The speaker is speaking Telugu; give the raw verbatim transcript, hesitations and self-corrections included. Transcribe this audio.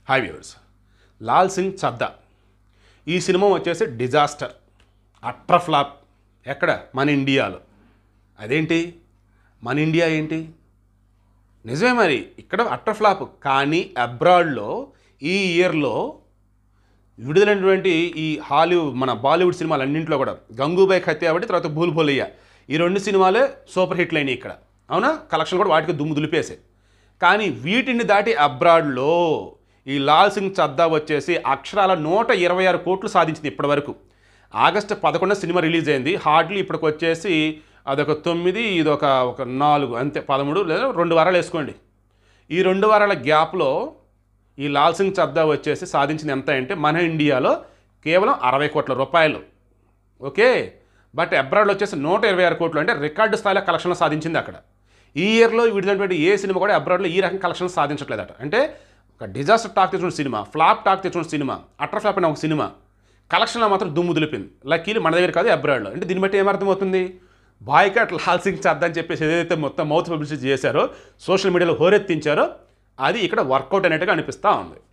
హాయ్ వ్యూవర్స్, లాల్ సింగ్ చద్దా ఈ సినిమా వచ్చేసి డిజాస్టర్, అట్టర్ ఫ్లాప్. ఎక్కడ? మన ఇండియాలో. అదేంటి మన ఇండియా ఏంటి? నిజమే మరి, ఇక్కడ అట్టర్ ఫ్లాప్. కానీ అబ్రాడ్లో ఈ ఇయర్లో విడుదలైనటువంటి ఈ హాలీవుడ్ మన బాలీవుడ్ సినిమాలు అన్నింటిలో కూడా గంగూబాయ్ ఖత్యావటి, తర్వాత భూల్ భూలయ్య, ఈ రెండు సినిమాలే సూపర్ హిట్లు అయినాయి ఇక్కడ. అవునా? కలెక్షన్ కూడా వాటికి దుమ్ము దులిపేసాయి. కానీ వీటిని దాటి అబ్రాడ్లో ఈ లాల్ సింగ్ చద్దా వచ్చేసి అక్షరాల నూట ఇరవై ఆరు కోట్లు సాధించింది ఇప్పటి వరకు. ఆగస్టు పదకొండున సినిమా రిలీజ్ అయింది. హార్డ్లీ ఇప్పటికి వచ్చేసి అదొక తొమ్మిది, ఇదొక ఒక నాలుగు, అంతే పదమూడు లేదా రెండు వారాలు వేసుకోండి. ఈ రెండు వారాల గ్యాప్లో ఈ లాల్ సింగ్ చద్దా వచ్చేసి సాధించింది ఎంత అంటే మన ఇండియాలో కేవలం అరవై కోట్ల రూపాయలు. ఓకే, బట్ అబ్రాడ్లో వచ్చేసి నూట ఇరవై ఆరు కోట్లు, అంటే రికార్డు స్థాయిలో కలెక్షన్లు సాధించింది అక్కడ. ఈ ఇయర్లో విడుదలైనటువంటి ఏ సినిమా కూడా అబ్రాడ్లో ఈ రకం కలెక్షన్ సాధించట్లేదట. అంటే ఒక డిజాస్టర్ టాక్ తెచ్చుకున్న సినిమా, ఫ్లాప్ టాక్ తెచ్చుకున్న సినిమా, అట్టర్ ఫ్లాప్ అయిన ఒక సినిమా కలెక్షన్లో మాత్రం దుమ్ము దులిపింది. లక్కీలు మన దగ్గర కాదు, అబ్రాడ్లో. అంటే దీన్ని బట్టి ఏమర్థమవుతుంది? బాయ్కాట్ లాల్ సింగ్ చద్దా అని చెప్పేసి ఏదైతే మొత్తం మౌత్ పబ్లిసిటీ చేశారో, సోషల్ మీడియాలో హోరెత్తించారో, అది ఇక్కడ వర్కౌట్ అనేట్టుగా అనిపిస్తూ ఉంది.